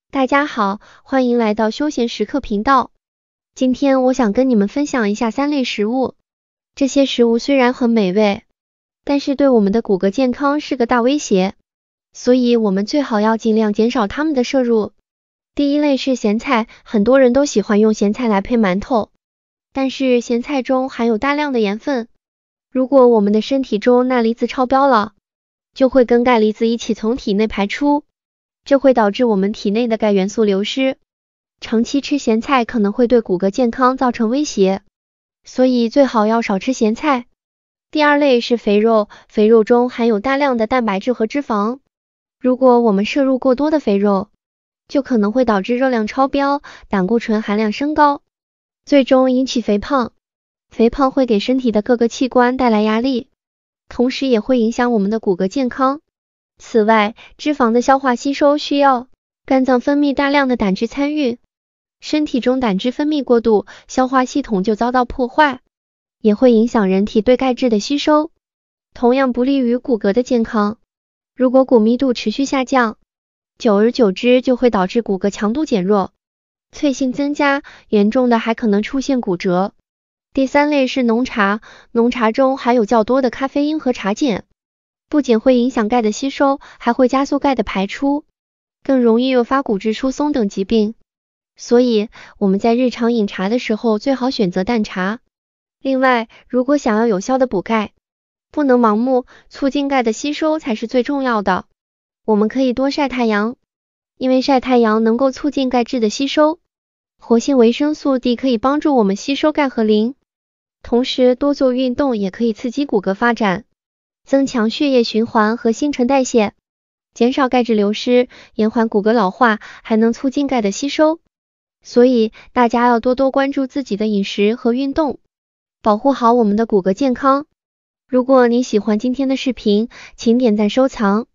大家好，欢迎来到休闲时刻频道。今天我想跟你们分享一下3类食物。这些食物虽然很美味，但是对我们的骨骼健康是个大威胁，所以我们最好要尽量减少它们的摄入。第一类是咸菜，很多人都喜欢用咸菜来配馒头，但是咸菜中含有大量的盐分，如果我们的身体中钠离子超标了，就会跟钙离子一起从体内排出，这会导致我们体内的钙元素流失。长期吃咸菜可能会对骨骼健康造成威胁，所以最好要少吃咸菜。第二类是肥肉，肥肉中含有大量的蛋白质和脂肪，如果我们摄入过多的肥肉，就可能会导致热量超标，胆固醇含量升高，最终引起肥胖。肥胖会给身体的各个器官带来压力，同时也会影响我们的骨骼健康。此外，脂肪的消化吸收需要肝脏分泌大量的胆汁参与，身体中胆汁分泌过度，消化系统就遭到破坏，也会影响人体对钙质的吸收，同样不利于骨骼的健康。如果骨密度持续下降，久而久之就会导致骨骼强度减弱，脆性增加，严重的还可能出现骨折。第三类是浓茶，浓茶中含有较多的咖啡因和茶碱，不仅会影响钙的吸收，还会加速钙的排出，更容易诱发骨质疏松等疾病。所以我们在日常饮茶的时候最好选择淡茶。另外，如果想要有效的补钙，不能盲目，促进钙的吸收才是最重要的。我们可以多晒太阳，因为晒太阳能够促进钙质的吸收。活性维生素 D 可以帮助我们吸收钙和磷，同时多做运动也可以刺激骨骼发展，增强血液循环和新陈代谢，减少钙质流失，延缓骨骼老化，还能促进钙的吸收。所以大家要多多关注自己的饮食和运动，保护好我们的骨骼健康。如果你喜欢今天的视频，请点赞收藏，